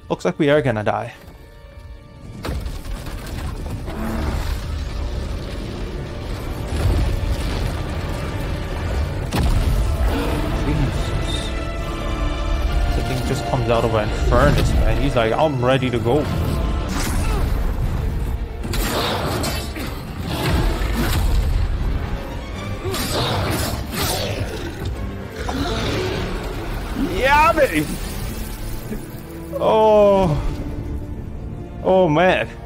Looks like we are gonna die. Jesus. The thing just comes out of an furnace, man. He's like, I'm ready to go. Yeah, baby. Oh man.